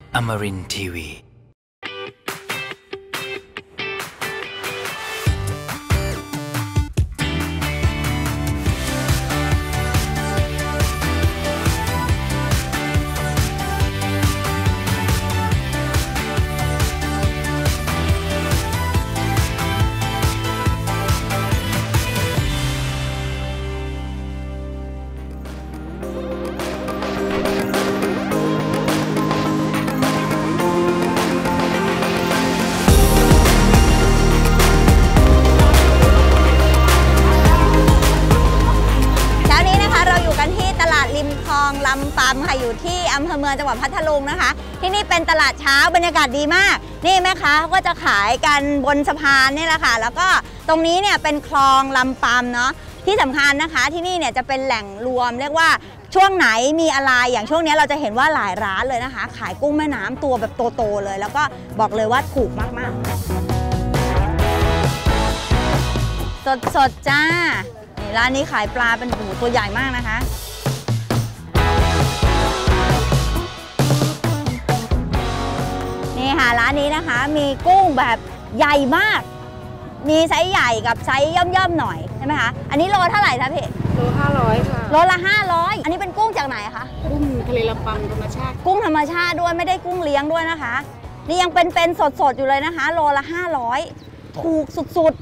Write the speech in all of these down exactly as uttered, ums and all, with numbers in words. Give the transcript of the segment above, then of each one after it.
Amarin ที วีลำปำค่ะอยู่ที่อำเภอเมืองจังหวัดพัทลุงนะคะที่นี่เป็นตลาดเช้าบรรยากาศดีมากนี่แม่ค้าเขาก็จะขายกันบนสะพานนี่แหละค่ะแล้วก็ตรงนี้เนี่ยเป็นคลองลำปำเนาะที่สำคัญนะคะที่นี่เนี่ยจะเป็นแหล่งรวมเรียกว่าช่วงไหนมีอะไรอย่างช่วงนี้เราจะเห็นว่าหลายร้านเลยนะคะขายกุ้งแม่น้ำตัวแบบโตๆเลยแล้วก็บอกเลยว่าถูกมากๆสดๆจ้านี่ร้านนี้ขายปลาเป็นหูตัวใหญ่มากนะคะนี่ค่ะร้านนี้นะคะมีกุ้งแบบใหญ่มากมีไซส์ใหญ่กับไซส์ย่อมๆหน่อยใช่ไหมคะอันนี้โลเท่าไหร่คะพี่โลห้าร้อยค่ะโลละห้าร้อยอันนี้เป็นกุ้งจากไหนคะกุ้งทะเลลำปำธรรมชาติกุ้งธรรมชาติด้วยไม่ได้กุ้งเลี้ยงด้วยนะคะนี่ยังเป็นๆสดๆอยู่เลยนะคะโลละห้าร้อยถูกสุด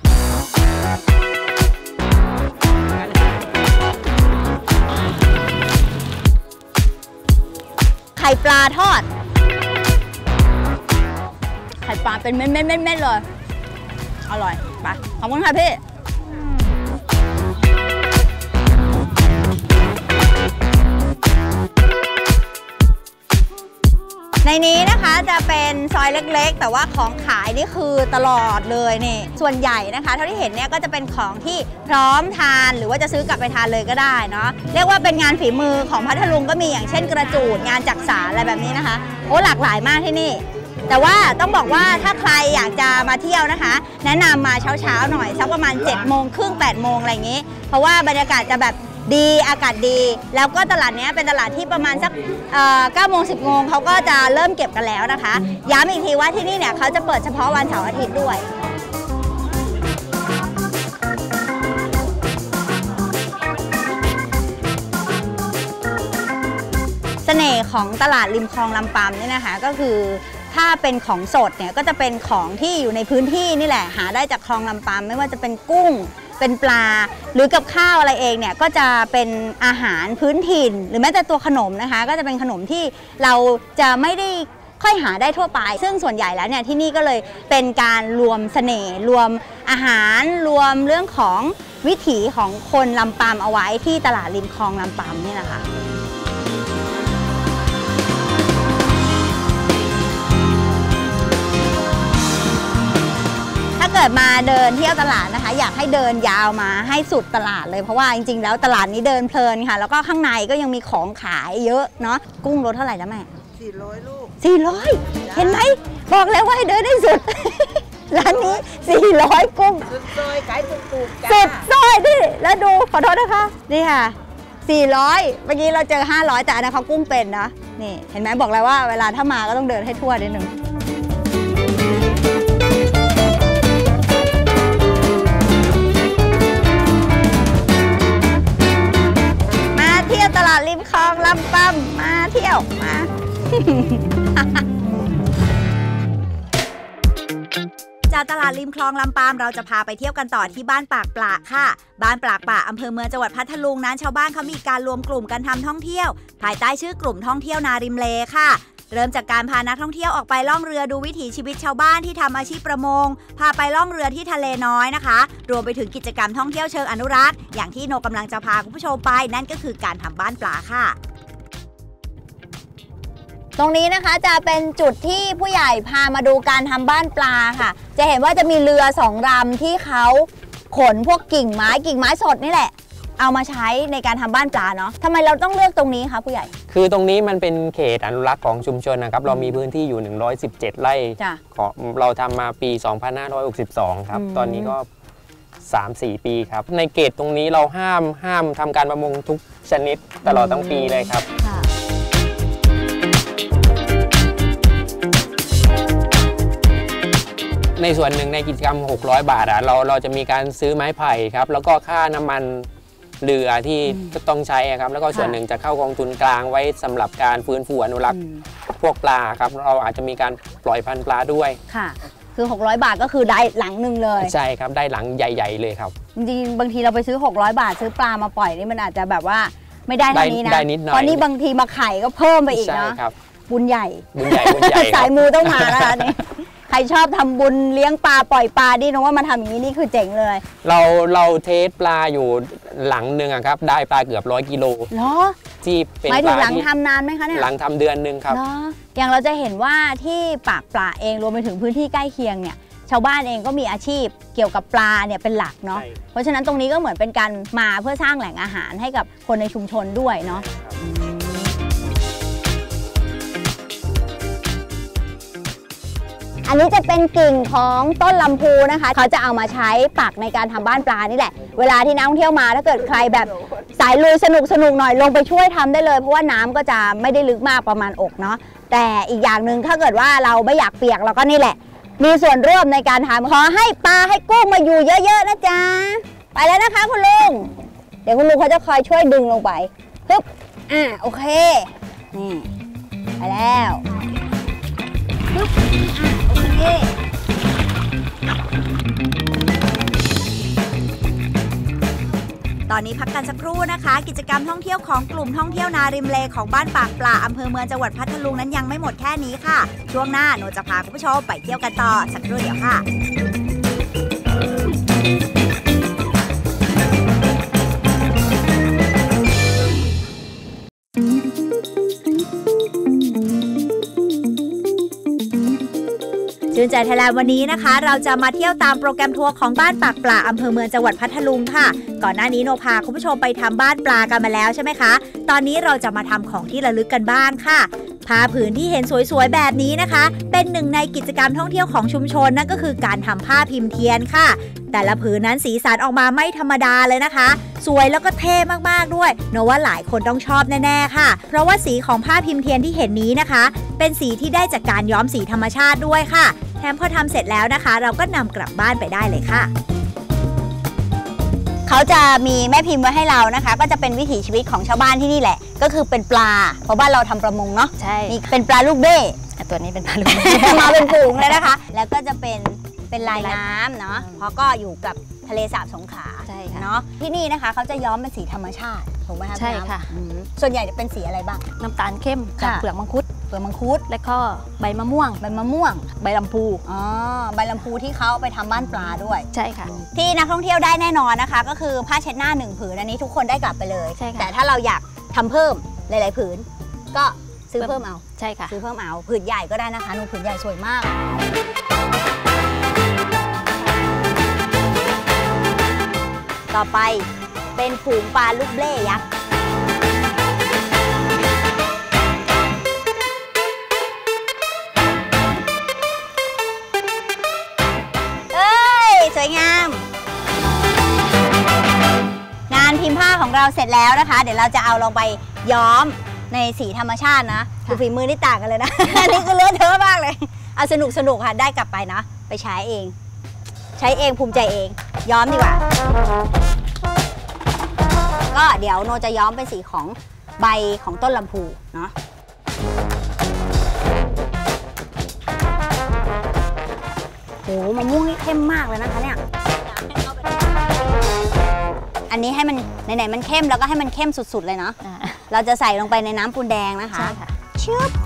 ๆไข่ปลาทอดไข่ปลาเป็นเม็ดๆๆเลยอร่อยไปขอบคุณค่ะพี่ในนี้นะคะจะเป็นซอยเล็กๆแต่ว่าของขายนี่คือตลอดเลยนี่ส่วนใหญ่นะคะเท่าที่เห็นเนี่ยก็จะเป็นของที่พร้อมทานหรือว่าจะซื้อกลับไปทานเลยก็ได้เนาะเรียกว่าเป็นงานฝีมือของพัทลุงก็มีอย่างเช่นกระจูดงานจักสานอะไรแบบนี้นะคะโอ้หลากหลายมากที่นี่แต่ว่าต้องบอกว่าถ้าใครอยากจะมาเที่ยวนะคะแนะนำมาเช้าๆหน่อยสักประมาณเจ็ดโมงครึ่งแปดโมงอะไรอย่างนี้เพราะว่าบรรยากาศจะแบบดีอากาศดีแล้วก็ตลาดนี้เป็นตลาดที่ประมาณสักเก้าโมงสิบโมงเขาก็จะเริ่มเก็บกันแล้วนะคะย้ำอีกทีว่าที่นี่เนี่ยเขาจะเปิดเฉพาะวันเสาร์อาทิตย์ด้วยเสน่ห์ของตลาดริมคลองลำปำเนี่ยนะคะก็คือถ้าเป็นของสดเนี่ยก็จะเป็นของที่อยู่ในพื้นที่นี่แหละหาได้จากคลองลำปำไม่ว่าจะเป็นกุ้งเป็นปลาหรือกับข้าวอะไรเองเนี่ยก็จะเป็นอาหารพื้นถิ่นหรือแม้แต่ตัวขนมนะคะก็จะเป็นขนมที่เราจะไม่ได้ค่อยหาได้ทั่วไปซึ่งส่วนใหญ่แล้วเนี่ยที่นี่ก็เลยเป็นการรวมเสน่ห์รวมอาหารรวมเรื่องของวิถีของคนลำปำเอาไว้ที่ตลาดริมคลองลำปำนี่แหละค่ะถ้าเกิดมาเดินเที่ยวตลาดนะคะอยากให้เดินยาวมาให้สุดตลาดเลยเพราะว่าจริงๆแล้วตลาดนี้เดินเพลินค่ะแล้วก็ข้างในก็ยังมีของขายเยอะเนาะกุ้งรสเท่าไหร่นะแม่สี่ร้อยลูกสี่ร้อยเห็นไหมบอกแล้วว่าให้เดินได้สุด ร้านนี้สี่ร้อยกุ้งสุดซอยขายถูกๆจ้าสุดซอยดิแล้วดูขอโทษนะคะนี่ค่ะสี่ร้อยเมื่อกี้เราเจอห้าร้อยแต่อันนั้นเขากุ้งเป็นนะนี่เห็นไหมบอกแล้วว่าเวลาถ้ามาก็ต้องเดินให้ทั่วนิดนึงตลาดริมคลองลำปำมาเที่ยวมา จากตลาดริมคลองลำปำเราจะพาไปเที่ยวกันต่อที่บ้านปากปลาค่ะบ้านปากปลาอำเภอเมืองจังหวัดพัทลุงนั้นชาวบ้านเขามีการรวมกลุ่มกันทำท่องเที่ยวภายใต้ชื่อกลุ่มท่องเที่ยวนาริมเลค่ะเริ่มจากการพานักท่องเที่ยวออกไปล่องเรือดูวิถีชีวิตชาวบ้านที่ทำอาชีพประมงพาไปล่องเรือที่ทะเลน้อยนะคะรวมไปถึงกิจกรรมท่องเที่ยวเชิงอนุรักษ์อย่างที่โนกำลังจะพาคุณผู้ชมไปนั่นก็คือการทำบ้านปลาค่ะตรงนี้นะคะจะเป็นจุดที่ผู้ใหญ่พามาดูการทำบ้านปลาค่ะจะเห็นว่าจะมีเรือสองลำที่เขาขนพวกกิ่งไม้กิ่งไม้สดนี่แหละเอามาใช้ในการทำบ้านปลาเนาะทำไมเราต้องเลือกตรงนี้คะผู้ใหญ่คือตรงนี้มันเป็นเขตอนุรักษ์ของชุมชนนะครับเรามีพื้นที่อยู่หนึ่งร้อยสิบเจ็ดไร่ของเราทำมาปีสองพันห้าร้อยหกสิบสองครับตอนนี้ก็ สามสี่ ปีครับในเขตตรงนี้เราห้ามห้ามทำการประมงทุกชนิดตลอดทั้งปีเลยครับในส่วนหนึ่งในกิจกรรมหกร้อยบาทอ่ะเราเราจะมีการซื้อไม้ไผ่ครับแล้วก็ค่าน้ำมันเรือที่ต้องใช้ครับแล้วก็ส่วนหนึ่งจะเข้ากองทุนกลางไว้สำหรับการฟื้นฟูอนุรักษ์พวกปลาครับเราอาจจะมีการปล่อยพันธุ์ปลาด้วยค่ะคือหกร้อยบาทก็คือได้หลังหนึ่งเลยใช่ครับได้หลังใหญ่ๆเลยครับจริงๆบางทีเราไปซื้อหกร้อยบาทซื้อปลามาปล่อยนี่มันอาจจะแบบว่าไม่ได้เท่านี้นะตอนนี้บางทีมาไข่ก็เพิ่มไปอีกเนาะบุญใหญ่บุญใหญ่บุญใหญ่สายมูต้องมาแล้วนี่ใครชอบทำบุญเลี้ยงปลาปล่อยปลาดิน้องว่ามาทำอย่างนี้นี่คือเจ๋งเลยเราเราเทสปลาอยู่หลังหนึ่งครับได้ปลาเกือบร้อยกิโลเหรอที่เป็นปลาที่หลังทำนานไหมคะเนี่ยหลังทำเดือนหนึ่งครับอย่างเราจะเห็นว่าที่ปากปลาเองรวมไปถึงพื้นที่ใกล้เคียงเนี่ยชาวบ้านเองก็มีอาชีพเกี่ยวกับปลาเนี่ยเป็นหลักเนาะเพราะฉะนั้นตรงนี้ก็เหมือนเป็นการมาเพื่อสร้างแหล่งอาหารให้กับคนในชุมชนด้วยเนาะอันนี้จะเป็นกิ่งของต้นลำพูนะคะเขาจะเอามาใช้ปักในการทำบ้านปลานี่แหละเวลาที่นักท่องเที่ยวมาถ้าเกิดใครแบบสายลุยสนุกสนุกหน่อยลงไปช่วยทำได้เลยเพราะว่าน้ำก็จะไม่ได้ลึกมากประมาณอกเนาะแต่อีกอย่างหนึ่งถ้าเกิดว่าเราไม่อยากเปียกเราก็นี่แหละมีส่วนร่วมในการทำขอให้ปลาให้กุ้งมาอยู่เยอะๆนะจ๊ะไปแล้วนะคะคุณลุงเดี๋ยวคุณลุงเขาจะคอยช่วยดึงลงไปปึ๊บอ่าโอเคนี่ไปแล้วปึ๊บอ่ะโอเคตอนนี้พักกันสักครู่นะคะกิจกรรมท่องเที่ยวของกลุ่มท่องเที่ยวนาริมเลของบ้านปากปลาอำเภอเมืองจังหวัดพัทลุงนั้นยังไม่หมดแค่นี้ค่ะช่วงหน้าโนจะพาคุณผู้ชมไปเที่ยวกันต่อสักครู่เดียวค่ะชื่นใจไทยแลนด์วันนี้นะคะเราจะมาเที่ยวตามโปรแกรมทัวร์ของบ้านปากปลาอำเภอเมืองจังหวัดพัทลุงค่ะก่อนหน้านี้โนพาคุณผู้ชมไปทำบ้านปลากันมาแล้วใช่ไหมคะตอนนี้เราจะมาทำของที่ระลึกกันบ้างค่ะผ้าผืนที่เห็นสวยๆแบบนี้นะคะเป็นหนึ่งในกิจกรรมท่องเที่ยวของชุมชนนั่นก็คือการทำผ้าพิมพ์เทียนค่ะแต่ละผืนนั้นสีสันออกมาไม่ธรรมดาเลยนะคะสวยแล้วก็เท่มากๆด้วยโนว่าหลายคนต้องชอบแน่ๆค่ะเพราะว่าสีของผ้าพิมพ์เทียนที่เห็นนี้นะคะเป็นสีที่ได้จากการย้อมสีธรรมชาติด้วยค่ะแถมพอทำเสร็จแล้วนะคะเราก็นำกลับบ้านไปได้เลยค่ะเขาจะมีแม่พิมพ์ไว้ให้เรานะคะก็จะเป็นวิถีชีวิตของชาวบ้านที่นี่แหละก็คือเป็นปลาเพราะบ้านเราทำประมงเนาะใช่นี่เป็นปลาลูกเบ้ตัวนี้เป็นปลาลูกเบ้มาเป็นฝูงเลยนะคะแล้วก็จะเป็นเป็นลายน้ำเนาะเพราะก็อยู่กับทะเลสาบสงขลาใช่ค่ะเนาะที่นี่นะคะเขาจะย้อมเป็นสีธรรมชาติถูกไหมคะใช่ค่ะส่วนใหญ่จะเป็นสีอะไรบ้างน้ำตาลเข้มจากเปลือกมังคุดเปลือกมังคุดและก็ใบมะม่วงใบมะม่วงใบลำพูอ๋อใบลำพูที่เขาไปทำบ้านปลาด้วยใช่ค่ะที่นักท่องเที่ยวได้แน่นอนนะคะก็คือผ้าเช็ดหน้าหนึ่งผืนอันนี้ทุกคนได้กลับไปเลยแต่ถ้าเราอยากทำเพิ่มหลายๆผืนก็ซื้อเพิ่มเอาใช่ค่ะซื้อเพิ่มเอาผืนใหญ่ก็ได้นะคะนูผืนใหญ่สวยมากต่อไปเป็นฝูงปลาลูกเบ้ยักษ์เอ้ยสวยงามงานพิมพ์ผ้าของเราเสร็จแล้วนะคะเดี๋ยวเราจะเอาลงไปย้อมในสีธรรมชาตินะดูฝีมือนี่ต่างกันเลยนะ อันนี้คือเลอะเทอะมากเลยเอาสนุกสนุกค่ะได้กลับไปนะไปใช้เองใช้เองภูมิใจเองย้อมดีกว่าก็เดี๋ยวโนจะย้อมเป็นสีของใบของต้นลำพูเนาะโหมะม่วงนี่เข้มมากเลยนะคะเนี่ยอันนี้ให้มันไหนๆมันเข้มแล้วก็ให้มันเข้มสุดๆเลยเนาะเราจะใส่ลงไปในน้ำปูนแดงนะคะชึบ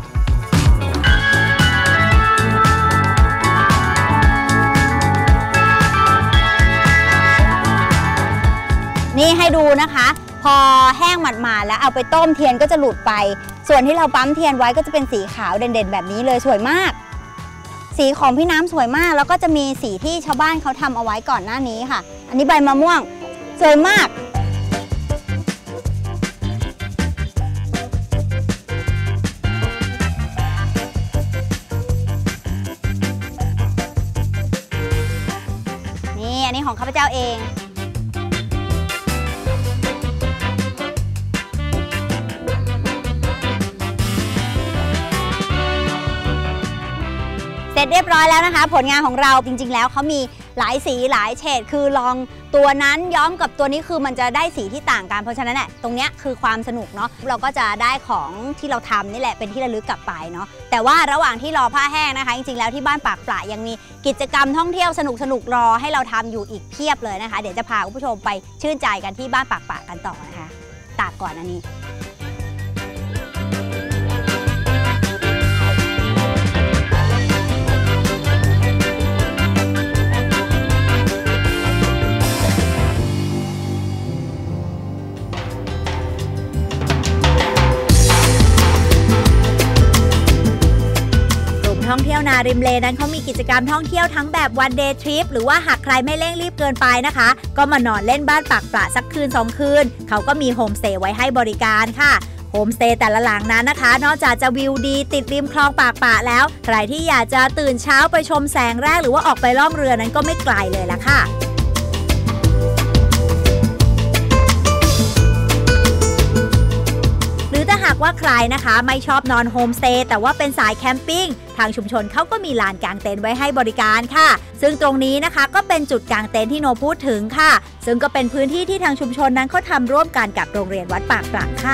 นี่ให้ดูนะคะพอแห้งหมาดๆแล้วเอาไปต้มเทียนก็จะหลุดไปส่วนที่เราปั๊มเทียนไว้ก็จะเป็นสีขาวเด่นๆแบบนี้เลยสวยมากสีของพี่น้ำสวยมากแล้วก็จะมีสีที่ชาวบ้านเขาทำเอาไว้ก่อนหน้านี้ค่ะอันนี้ใบมะม่วงสวยมากนี่อันนี้ของข้าพเจ้าเองเสร็จเรียบร้อยแล้วนะคะผลงานของเราจริงๆแล้วเขามีหลายสีหลายเฉดคือลองตัวนั้นย้อมกับตัวนี้คือมันจะได้สีที่ต่างกันเพราะฉะนั้นเนี่ยตรงเนี้ยคือความสนุกเนาะเราก็จะได้ของที่เราทำนี่แหละเป็นที่ระลึกกลับไปเนาะแต่ว่าระหว่างที่รอผ้าแห้งนะคะจริงๆแล้วที่บ้านปากปลายังมีกิจกรรมท่องเที่ยวสนุกๆรอให้เราทำอยู่อีกเพียบเลยนะคะเดี๋ยวจะพาคุณผู้ชมไปชื่นใจกันที่บ้านปากปลากันต่อนะคะตากก่อนอันนี้ท่องเที่ยวนาริมเลนั้นเขามีกิจกรรมท่องเที่ยวทั้งแบบ วัน เดย์ ทริป หรือว่าหากใครไม่เร่งรีบเกินไปนะคะก็มานอนเล่นบ้านปากปลาสักคืนสองคืนเขาก็มีโฮมสเตย์ไว้ให้บริการค่ะโฮมสเตย์แต่ละหลังนั้นนะคะนอกจากจะวิวดีติดริมคลองปากปลาแล้วใครที่อยากจะตื่นเช้าไปชมแสงแรกหรือว่าออกไปล่องเรือนั้นก็ไม่ไกลเลยล่ะค่ะหรือถ้าหากว่าใครนะคะไม่ชอบนอนโฮมสเตย์แต่ว่าเป็นสายแคมปิ้งทางชุมชนเขาก็มีลานกางเต็นท์ไว้ให้บริการค่ะซึ่งตรงนี้นะคะก็เป็นจุดกางเต็นท์ที่โนพูดถึงค่ะซึ่งก็เป็นพื้นที่ที่ทางชุมชนนั้นเขาทำร่วมกันกับโรงเรียนวัดปากปลาค่ะ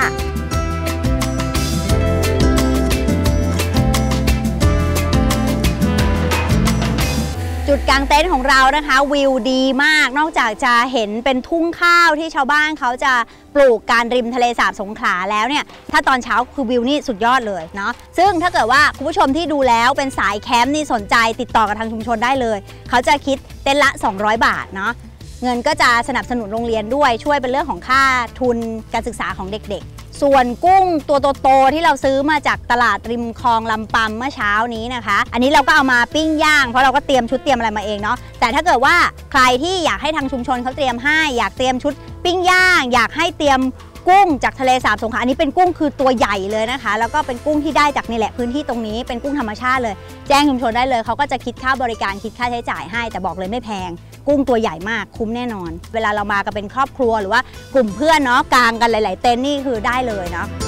จุดกางเต็นท์ของเรานะคะวิวดีมากนอกจากจะเห็นเป็นทุ่งข้าวที่ชาวบ้านเขาจะปลูกการริมทะเลสาบสงขลาแล้วเนี่ยถ้าตอนเช้าคือวิวนี่สุดยอดเลยเนาะซึ่งถ้าเกิดว่าคุณผู้ชมที่ดูแล้วเป็นสายแคมป์นี่สนใจติดต่อกับทางชุมชนได้เลยเขาจะคิดเต็นท์ละสองร้อยบาทเนาะเงินก็จะสนับสนุนโรงเรียนด้วยช่วยเป็นเรื่องของค่าทุนการศึกษาของเด็กๆส่วนกุ้งตัวโตๆที่เราซื้อมาจากตลาดริมคลองลำปำเมื่อเช้านี้นะคะอันนี้เราก็เอามาปิ้งย่างเพราะเราก็เตรียมชุดเตรียมอะไรมาเองเนาะแต่ถ้าเกิดว่าใครที่อยากให้ทางชุมชนเขาเตรียมให้อยากเตรียมชุดปิ้งย่างอยากให้เตรียมกุ้งจากทะเลสาบสงขลาอันนี้เป็นกุ้งคือตัวใหญ่เลยนะคะแล้วก็เป็นกุ้งที่ได้จากนี่แหละพื้นที่ตรงนี้เป็นกุ้งธรรมชาติเลยแจ้งชุมชนได้เลยเขาก็จะคิดค่าบริการคิดค่าใช้จ่ายให้แต่บอกเลยไม่แพงกุ้งตัวใหญ่มากคุ้มแน่นอนเวลาเรามากันเป็นครอบครัวหรือว่ากลุ่มเพื่อนเนาะกางกันหลายๆเต็นท์นี่คือได้เลยเนาะ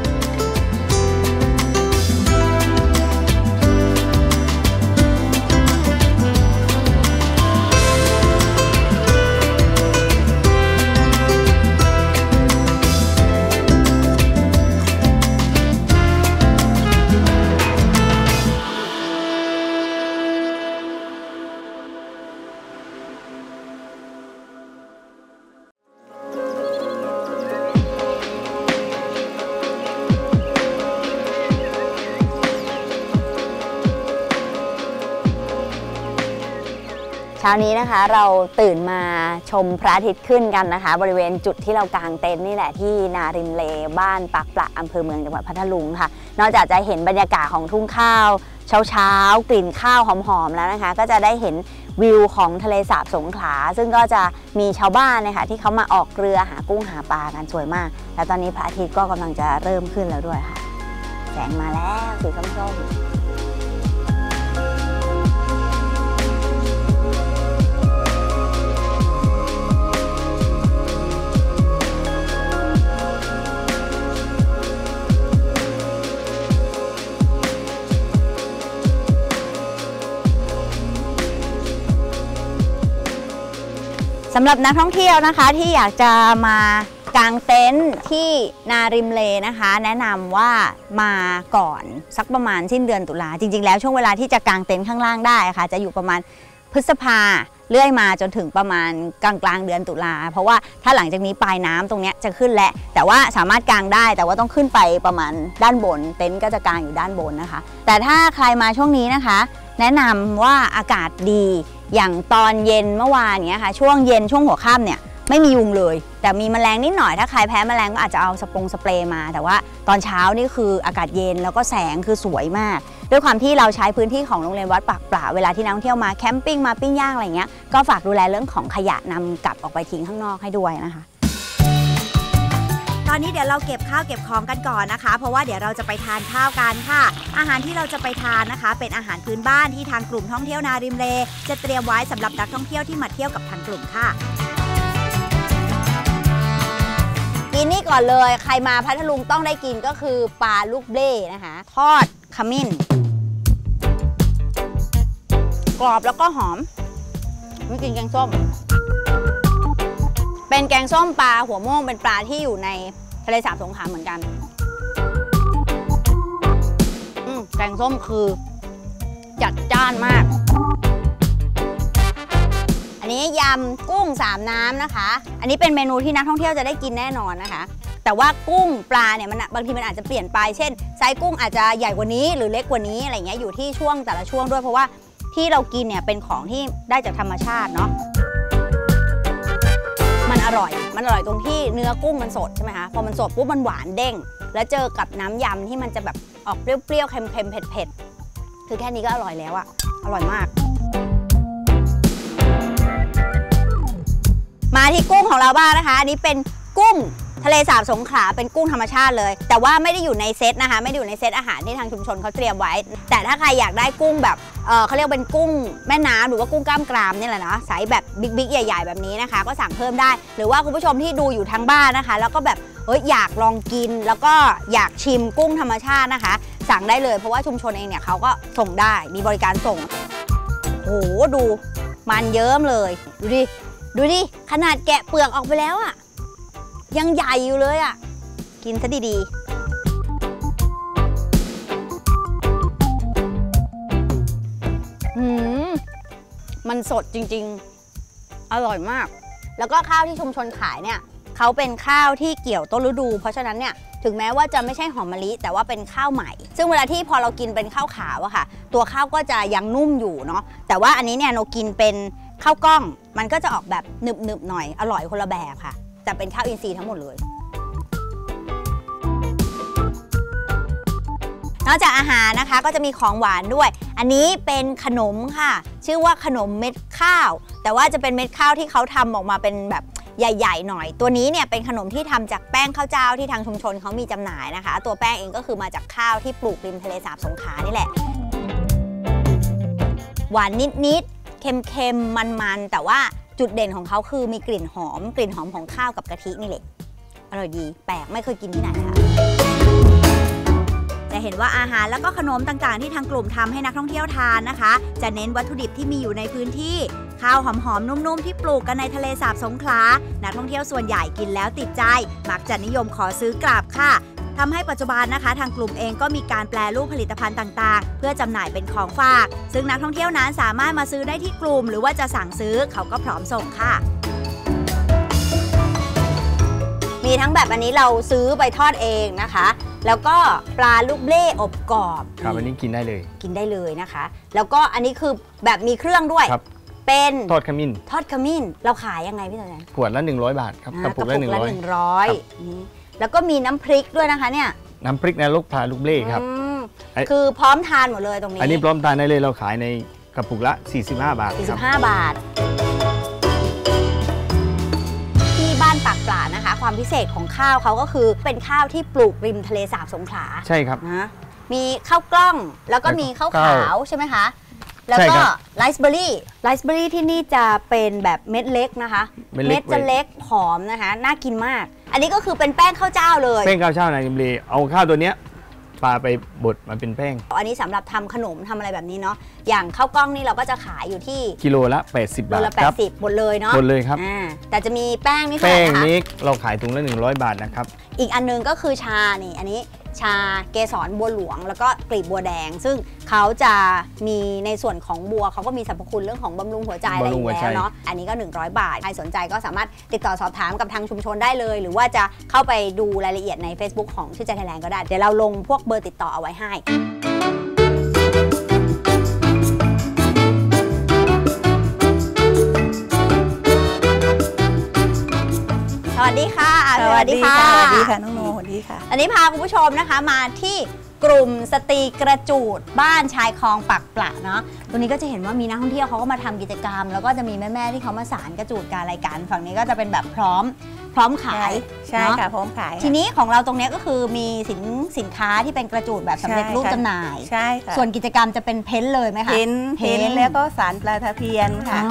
เช้านี้นะคะเราตื่นมาชมพระอาทิตย์ขึ้นกันนะคะบริเวณจุดที่เรากางเต็นท์นี่แหละที่นาริมเลบ้านปากปลาอำเภอเมืองจังหวัดพัทลุงค่ะนอกจากจะเห็นบรรยากาศของทุ่งข้าวเช้าเช้ากลิ่นข้าวหอมๆแล้วนะคะก็จะได้เห็นวิวของทะเลสาบสงขลาซึ่งก็จะมีชาวบ้านนะคะที่เขามาออกเรือหากุ้งหาปลากันสวยมากแล้วตอนนี้พระอาทิตย์ก็กำลังจะเริ่มขึ้นแล้วด้วยค่ะแสงมาแล้วสีส้มๆสำหรับนักท่องเที่ยวนะคะที่อยากจะมากางเต็นท์ที่นาริมเลนะคะแนะนำว่ามาก่อนสักประมาณสิ้นเดือนตุลาจริงๆแล้วช่วงเวลาที่จะกางเต็นท์ข้างล่างได้ค่ะจะอยู่ประมาณพฤษภาเลื่อยมาจนถึงประมาณกลางกลางเดือนตุลาเพราะว่าถ้าหลังจากนี้ปลายน้ำตรงนี้จะขึ้นแล้วแต่ว่าสามารถกางได้แต่ว่าต้องขึ้นไปประมาณด้านบนเต็นท์ก็จะกางอยู่ด้านบนนะคะแต่ถ้าใครมาช่วงนี้นะคะแนะนำว่าอากาศดีอย่างตอนเย็นเมื่อวานเนี้ยค่ะช่วงเย็นช่วงหัวค่ำเนี่ยไม่มียุงเลยแต่มีแมลงนิดหน่อยถ้าใครแพ้แมลงก็อาจจะเอาสปงสเปรย์มาแต่ว่าตอนเช้านี่คืออากาศเย็นแล้วก็แสงคือสวยมากด้วยความที่เราใช้พื้นที่ของโรงเรียนวัดปากปลาเวลาที่นักท่องเที่ยวมาแคมปิ้งมาปิ้งย่างอะไรเงี้ยก็ฝากดูแลเรื่องของขยะนำกลับออกไปทิ้งข้างนอกให้ด้วยนะคะตอนนี้เดี๋ยวเราเก็บข้าวเก็บของกันก่อนนะคะเพราะว่าเดี๋ยวเราจะไปทานข้าวกันค่ะอาหารที่เราจะไปทานนะคะเป็นอาหารพื้นบ้านที่ทางกลุ่มท่องเที่ยวนาริมเลจะเตรียมไว้สำหรับนักท่องเที่ยวที่มาเที่ยวกับทางกลุ่มค่ะกินนี่ก่อนเลยใครมาพัทลุงต้องได้กินก็คือปลาลูกเบ้นะคะทอดขมิ้นกรอบแล้วก็หอมไม่กินแกงส้มเป็นแกงส้มปลาหัวม่วงเป็นปลาที่อยู่ในทะเลสาบสงขลาเหมือนกันแกงส้มคือจัดจ้านมากอันนี้ยำกุ้งสามน้ำนะคะอันนี้เป็นเมนูที่นักท่องเที่ยวจะได้กินแน่นอนนะคะแต่ว่ากุ้งปลาเนี่ยมันบางทีมันอาจจะเปลี่ยนไปเช่นไซส์กุ้งอาจจะใหญ่กว่านี้หรือเล็กกว่านี้อะไรเงี้ยอยู่ที่ช่วงแต่ละช่วงด้วยเพราะว่าที่เรากินเนี่ยเป็นของที่ได้จากธรรมชาติเนาะมันอร่อยมันอร่อยตรงที่เนื้อกุ้งมันสดใช่ไหมคะพอมันสดปุ๊บมันหวานเด้งแล้วเจอกับน้ำยำที่มันจะแบบออกเปรี้ยวๆเค็มๆเผ็ดๆคือแค่นี้ก็อร่อยแล้วอะอร่อยมากมาที่กุ้งของเราบ้างนะคะอันนี้เป็นกุ้งทะเลสาบสงขลาเป็นกุ้งธรรมชาติเลยแต่ว่าไม่ได้อยู่ในเซตนะคะไม่ได้อยู่ในเซตอาหารที่ทางชุมชนเขาเตรียมไว้แต่ถ้าใครอยากได้กุ้งแบบเออเขาเรียกเป็นกุ้งแม่น้ำหรือว่ากุ้งกล้ามกรามนี่แหละเนาะไซส์แบบบิ๊กๆใหญ่ๆแบบนี้นะคะก็สั่งเพิ่มได้หรือว่าคุณผู้ชมที่ดูอยู่ทางบ้านนะคะแล้วก็แบบเฮ้ยอยากลองกินแล้วก็อยากชิมกุ้งธรรมชาตินะคะสั่งได้เลยเพราะว่าชุมชนเองเนี่ยเขาก็ส่งได้มีบริการส่งโอ้โหดูมันเยิ้มเลยดูดิดูดิขนาดแกะเปลือกออกไปแล้วอะยังใหญ่อยู่เลยอ่ะกินซะดีๆอืมมันสดจริงๆอร่อยมากแล้วก็ข้าวที่ชุมชนขายเนี่ยเขาเป็นข้าวที่เกี่ยวต้นฤดูเพราะฉะนั้นเนี่ยถึงแม้ว่าจะไม่ใช่หอมมะลิแต่ว่าเป็นข้าวใหม่ซึ่งเวลาที่พอเรากินเป็นข้าวขาวอะค่ะตัวข้าวก็จะยังนุ่มอยู่เนาะแต่ว่าอันนี้เนี่ยเรากินเป็นข้าวกล้องมันก็จะออกแบบหนึบๆหน่อยอร่อยคนละแบบค่ะแต่เป็นข้าวอินทรีย์ทั้งหมดเลยนอกจากอาหารนะคะก็จะมีของหวานด้วยอันนี้เป็นขนมค่ะชื่อว่าขนมเม็ดข้าวแต่ว่าจะเป็นเม็ดข้าวที่เขาทำออกมาเป็นแบบใหญ่ๆหน่อยตัวนี้เนี่ยเป็นขนมที่ทำจากแป้งข้าวเจ้าที่ทางชุมชนเขามีจำหน่ายนะคะตัวแป้งเองก็คือมาจากข้าวที่ปลูกริมทะเลสาบสงขลานี่แหละหวานนิดๆเค็มๆมันๆแต่ว่าจุดเด่นของเขาคือมีกลิ่นหอมกลิ่นหอมของข้าวกับกะทินี่แหละอร่อยดีแปลกไม่เคยกินที่ไหนค่ะจะเห็นว่าอาหารแล้วก็ขนมต่างๆที่ทางกลุ่มทำให้นักท่องเที่ยวทานนะคะจะเน้นวัตถุดิบที่มีอยู่ในพื้นที่ข้าวหอมๆนุ่มๆที่ปลูกกันในทะเลสาบสงขลานักท่องเที่ยวส่วนใหญ่กินแล้วติดใจมักจะนิยมขอซื้อกลับค่ะทำให้ปัจจุบันนะคะทางกลุ่มเองก็มีการแปรรูปผลิตภัณฑ์ต่างๆเพื่อจำหน่ายเป็นของฝากซึ่งนักท่องเที่ยวนั้นสามารถมาซื้อได้ที่กลุ่มหรือว่าจะสั่งซื้อเขาก็พร้อมส่งค่ะมีทั้งแบบอันนี้เราซื้อไปทอดเองนะคะแล้วก็ปลาลูกเล่อบกรอบครับอันนี้กินได้เลยกินได้เลยนะคะแล้วก็อันนี้คือแบบมีเครื่องด้วยเป็นทอดขมิ้นทอดขมิ้นเราขายยังไงพี่ต๋อขวดละหนึ่งร้อยบาทครับกระปุกละหนึ่งร้อยนี่แล้วก็มีน้ำพริกด้วยนะคะเนี่ยน้ำพริกนรกปลาลูกเล่ครับคือพร้อมทานหมดเลยตรงนี้อันนี้พร้อมทานได้เลยเราขายในกระปุกละสี่สิบห้าบาทสี่สิบห้าบาทที่บ้านปากปลานะคะความพิเศษของข้าวเขาก็คือเป็นข้าวที่ปลูกริมทะเลสาบสงขลาใช่ครับนะมีข้าวกล้องแล้วก็มีข้าวขาวใช่ไหมคะแล้วก็ไรซ์เบอร์รี่ไรซ์เบอร์รี่ที่นี่จะเป็นแบบเม็ดเล็กนะคะเม็ดจะเล็กผอมนะคะน่ากินมากอันนี้ก็คือเป็นแป้งข้าวเจ้าเลยแป้งข้าวเจ้านายกิมลีเอาข้าวตัวเนี้ยปลาไปบดมาเป็นแป้งอันนี้สำหรับทำขนมทำอะไรแบบนี้เนาะอย่างข้าวกล้องนี่เราก็จะขายอยู่ที่กิโลละแปดสิบบาทโลละแปดสิบหมดเลยเนาะหมดเลยครับแต่จะมีแป้งนี่แป้งนี้เราขายถุงละหนึ่งร้อยบาทนะครับอีกอันนึงก็คือชานี่อันนี้ชาเกสรบัวหลวงแล้วก็กลีบบัวแดงซึ่งเขาจะมีในส่วนของบัวเขาก็มีสรรพคุณเรื่องของบำรุงหัวใจอะไรอยู่แล้วเนาะอันนี้ก็หนึ่งร้อยบาทใครสนใจก็สามารถติดต่อสอบถามกับทางชุมชนได้เลยหรือว่าจะเข้าไปดูรายละเอียดใน Facebook ของชื่อใจไทยแลนด์ก็ได้เดี๋ยวเราลงพวกเบอร์ติดต่อเอาไว้ให้สวัสดีค่ะสวัสดีค่ะสวัสดีค่ะน้องโนสวัสดีค่ะอันนี้พาคุณผู้ชมนะคะมาที่กลุ่มสตรีกระจูดบ้านชายคลองปักปละเนาะตัวนี้ก็จะเห็นว่ามีนักท่องเที่ยวเขาก็มาทำกิจกรรมแล้วก็จะมีแม่ๆที่เขามาสานกระจูดการรายการฝั่งนี้ก็จะเป็นแบบพร้อมพร้อมขายใช่ค่ะพร้อมขายทีนี้ของเราตรงนี้ก็คือมีสินสินค้าที่เป็นกระจูดแบบสำเร็จรูปจำหน่ายใช่ค่ะส่วนกิจกรรมจะเป็นเพ้นเลยไหมคะเพ้นเพ้นแล้วก็สารปลาตะเพียนค่ะ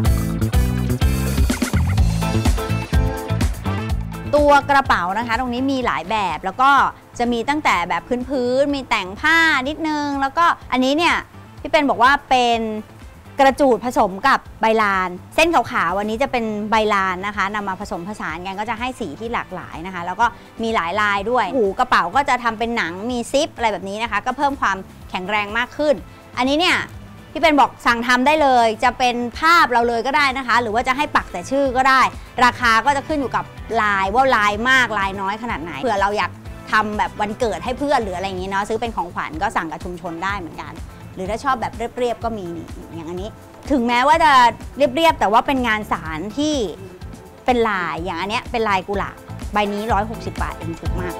ตัวกระเป๋านะคะตรงนี้มีหลายแบบแล้วก็จะมีตั้งแต่แบบพื้นๆมีแต่งผ้านิดนึงแล้วก็อันนี้เนี่ยพี่เป็นบอกว่าเป็นกระจูดผสมกับใบลานเส้นขาวๆวันนี้จะเป็นใบลานนะคะนำมาผสมผสานกันก็จะให้สีที่หลากหลายนะคะแล้วก็มีหลายลายด้วยหูกระเป๋าก็จะทำเป็นหนังมีซิปอะไรแบบนี้นะคะก็เพิ่มความแข็งแรงมากขึ้นอันนี้เนี่ยพี่เป็นบอกสั่งทำได้เลยจะเป็นภาพเราเลยก็ได้นะคะหรือว่าจะให้ปักแต่ชื่อก็ได้ราคาก็จะขึ้นอยู่กับลายว่าลายมากลายน้อยขนาดไหนเผื่อเราอยากทำแบบวันเกิดให้เพื่อนหรืออะไรอย่างนี้เนาะซื้อเป็นของขวัญก็สั่งกับชุมชนได้เหมือนกันหรือถ้าชอบแบบเรียบๆก็มีนี่อย่างอันนี้ถึงแม้ว่าจะเรียบๆแต่ว่าเป็นงานสารที่เป็นลายอย่างอันเนี้ยเป็นลายกุหลาบใบนี้หนึ่งร้อยหกสิบบาทเองถูกมาก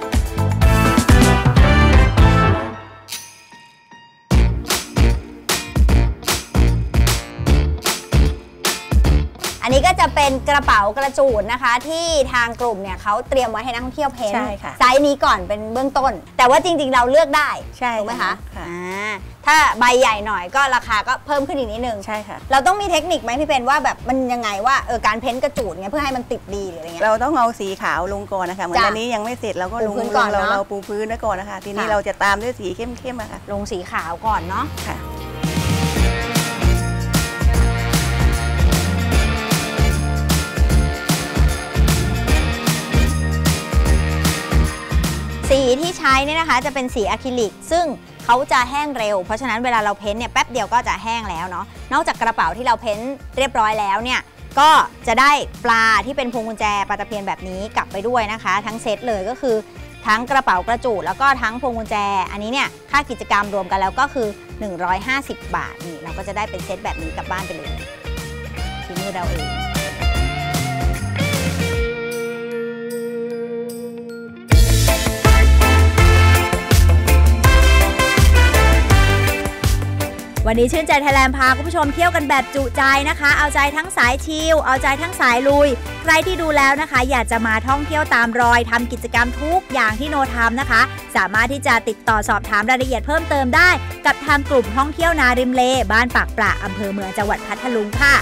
อันนี้ก็จะเป็นกระเป๋ากระจูดนะคะที่ทางกลุ่มเนี่ยเขาเตรียมไว้ให้นักท่องเที่ยวเพ้นท์ใช่ค่ะไซส์นี้ก่อนเป็นเบื้องต้นแต่ว่าจริงๆเราเลือกได้ใช่ถูกไหมคะอ่าถ้าใบใหญ่หน่อยก็ราคาก็เพิ่มขึ้นอีกนิดนึงใช่ค่ะเราต้องมีเทคนิคไหมพี่เป็นว่าแบบมันยังไงว่าเออการเพ้นท์กระจูดเนี่ยเพื่อให้มันติดดีหรืออะไรเงี้ยเราต้องเอาสีขาวลงก่อนนะคะเหมือนอันนี้ยังไม่เสร็จเราก็ลงก่อนเราเราปูพื้นไว้ก่อนนะคะทีนี้เราจะตามด้วยสีเข้มๆนะคะลงสีขาวก่อนเนาะค่ะสีที่ใช้เนี่ยนะคะจะเป็นสีอะคริลิกซึ่งเขาจะแห้งเร็วเพราะฉะนั้นเวลาเราเพ้นเนี่ยแป๊บเดียวก็จะแห้งแล้วเนาะนอกจากกระเป๋าที่เราเพ้นเรียบร้อยแล้วเนี่ยก็จะได้ปลาที่เป็นพวงกุญแจปลาตะเพียนแบบนี้กลับไปด้วยนะคะทั้งเซตเลยก็คือทั้งกระเป๋ากระจูดแล้วก็ทั้งพวงกุญแจอันนี้เนี่ยค่ากิจกรรมรวมกันแล้วก็คือหนึ่งร้อยห้าสิบบาทนี่เราก็จะได้เป็นเซตแบบนี้กลับบ้านไปเลยที่มือเราเองวันนี้ชื่นใจไทยแลนด์พาคุณผู้ชมเที่ยวกันแบบจุใจนะคะเอาใจทั้งสายชิลเอาใจทั้งสายลุยใครที่ดูแล้วนะคะอยากจะมาท่องเที่ยวตามรอยทำกิจกรรมทุกอย่างที่โนทำนะคะสามารถที่จะติดต่อสอบถามรายละเอียดเพิ่มเติมได้กับทางกลุ่มท่องเที่ยวนาริมเลบ้านปากปละอำเภอเมืองจังหวัดพัทลุงค่ะ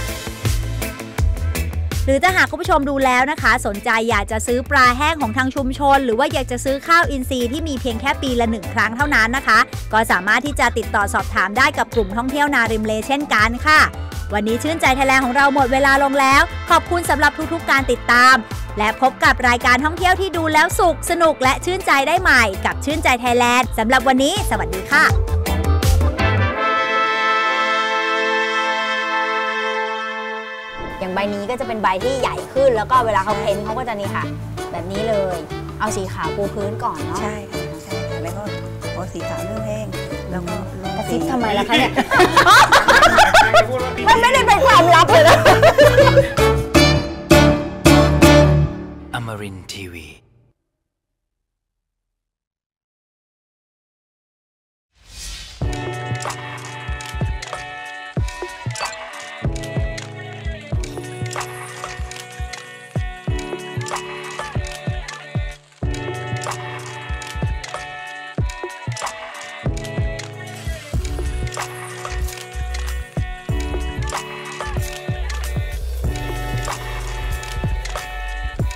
หรือถ้าหากคุณผู้ชมดูแล้วนะคะสนใจอยากจะซื้อปลาแห้งของทางชุมชนหรือว่าอยากจะซื้อข้าวอินทรีย์ที่มีเพียงแค่ปีละหนึ่งครั้งเท่านั้นนะคะก็สามารถที่จะติดต่อสอบถามได้กับกลุ่มท่องเที่ยวนาริมเลเช่นกันค่ะวันนี้ชื่นใจไทยแลนด์ของเราหมดเวลาลงแล้วขอบคุณสำหรับทุกๆการติดตามและพบกับรายการท่องเที่ยวที่ดูแล้วสุขสนุกและชื่นใจได้ใหม่กับชื่นใจไทยแลนด์สำหรับวันนี้สวัสดีค่ะอย่างใบนี้ก็จะเป็นใบที่ใหญ่ขึ้นแล้วก็เวลาเขาเพ้นเขาก็จะนี่ค่ะแบบนี้เลยเอาสีขาวปูพื้นก่อนเนาะใช่ค่ะใช่ค่ะแล้วก็พอสีขาวเริ่มแห้งแล้วก็ลงสีทำไมล่ะคะเนี่ยมันไม่ได้เป็นความลับเลยนะ Amarin ที วี